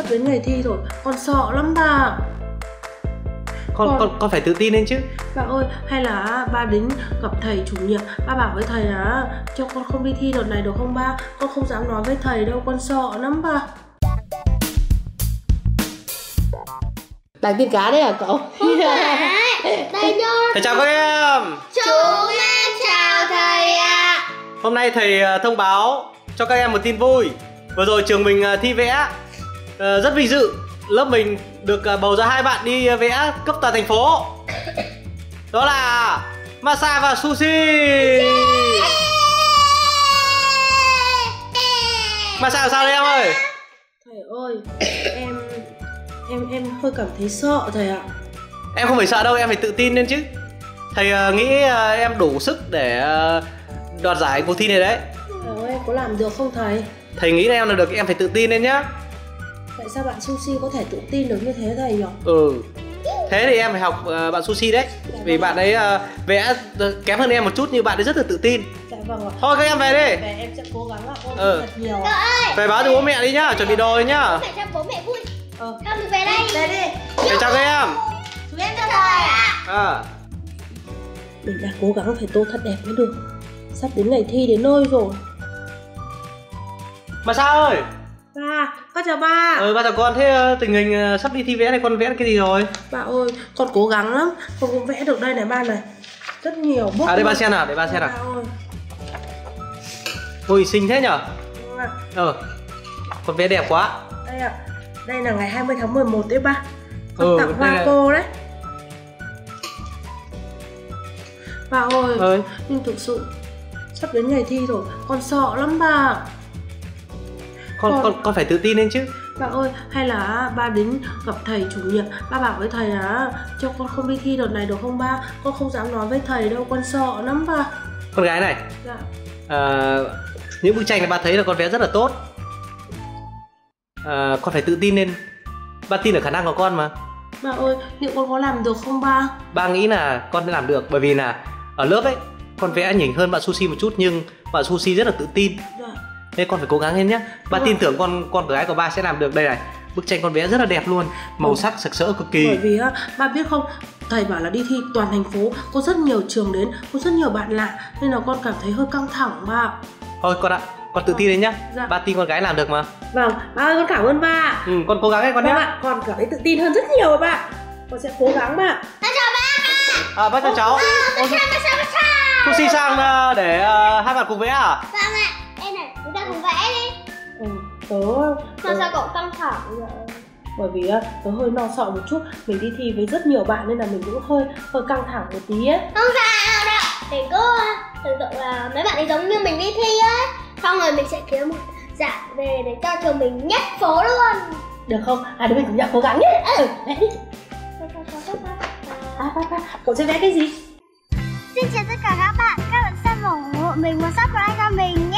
sắp đến ngày thi rồi, con sợ lắm bà. Con phải tự tin lên chứ. Bà ơi, hay là ba đến gặp thầy chủ nhiệm, ba bảo với thầy là cho con không đi thi đợt này được không ba? Con không dám nói với thầy đâu, con sợ lắm bà. Đánh tiền cá đấy à cậu? Đây nhá. Thầy chào các em. Chúng em chào thầy ạ. Hôm nay thầy thông báo cho các em một tin vui. Vừa rồi trường mình thi vẽ rất vinh dự. Lớp mình được bầu ra 2 bạn đi vẽ cấp toàn thành phố. Đó là Masa và Sushi. Masa sao đấy em ơi? Thầy ơi, em hơi cảm thấy sợ thầy ạ. Em không phải sợ đâu, em phải tự tin lên chứ. Thầy nghĩ em đủ sức để đoạt giải cuộc thi này đấy. Thầy ơi, em có làm được không thầy? Thầy nghĩ là em làm được, em phải tự tin lên nhá. Tại sao bạn Sushi có thể tự tin được như thế thầy nhỉ? Thế thì em phải học bạn Sushi đấy. Vì bạn ấy vẽ kém hơn em một chút nhưng bạn ấy rất là tự tin. Dạ vâng ạ. Thôi các em về đi. Về em sẽ cố gắng ạ, ôn thật nhiều. Cậu ơi, Về báo cho bố mẹ đi nhá, chuẩn bị đồ đi nhá. phải cho bố mẹ vui. Con mình về đây. Về đi. Thầy chào các em. Chúng em chào thầy ạ. Mình đã cố gắng phải tô thật đẹp mới được. Sắp đến ngày thi đến nơi rồi. Mà sao ơi? Ba, con chào ba. Ba chào con. Thế tình hình sắp đi thi vẽ này con vẽ cái gì rồi? Ba ơi, con cố gắng lắm. Con cũng vẽ được đây này ba này. Rất nhiều bút. Đây ba xem nào, để ba xem nào. Ba ơi. Ôi xinh thế nhở? Vâng ạ. Con vẽ đẹp quá. Đây ạ. Đây là ngày 20 tháng 11 đấy ba. Con tặng đây hoa là... cô đấy. Ba ơi, nhưng thực sự sắp đến ngày thi rồi, con sợ lắm ba. Con phải tự tin lên chứ. Ba ơi, hay là ba đến gặp thầy chủ nhiệm, ba bảo với thầy là cho con không đi thi đợt này được không ba? Con không dám nói với thầy đâu, con sợ lắm ba. Con gái này. Dạ. Những bức tranh này ba thấy là con vẽ rất là tốt. Con phải tự tin lên. Ba tin ở khả năng của con mà. Ba ơi, liệu con có làm được không ba? Ba nghĩ là con sẽ làm được. Bởi vì là ở lớp ấy con vẽ nhỉnh hơn bạn Sushi một chút, nhưng bạn Sushi rất là tự tin. Dạ. Nên con phải cố gắng lên nhé. Ba tin tưởng con gái của ba sẽ làm được. Đây này, bức tranh con vẽ rất là đẹp luôn. Màu sắc sặc sỡ cực kỳ. Bởi vì ba biết không, thầy bảo là đi thi toàn thành phố, có rất nhiều trường đến, có rất nhiều bạn lạ, nên là con cảm thấy hơi căng thẳng ba. Thôi con ạ, con tự tin lên nhá. Dạ. Ba tin con gái làm được mà. Vâng, ba ơi, con cảm ơn ba. Con cố gắng đấy con nhé. Vâng ạ, con cảm thấy tự tin hơn rất nhiều rồi ba. Con sẽ cố gắng ba. Con chào ba. Bác chào cháu. Sushi sang để hai bạn cùng vẽ à? Vâng ạ. Đây này, chúng ta cùng vẽ đi. Tớ Sao cậu căng thẳng vậy? Bởi vì tớ hơi lo sợ một chút. Mình đi thi với rất nhiều bạn nên là mình cũng hơi căng thẳng một tí ấy. Không sao đâu. Thì cứ tưởng tượng là mấy bạn ấy giống như mình đi thi ấy. Xong rồi mình sẽ kiếm một giải về để cho trường mình nhất phố luôn. Được không? Hai đứa mình cùng nhau cố gắng nhé. Vẽ đi. Cậu sẽ vẽ cái gì? Xin chào tất cả các bạn xem ủng hộ mình và subscribe cho mình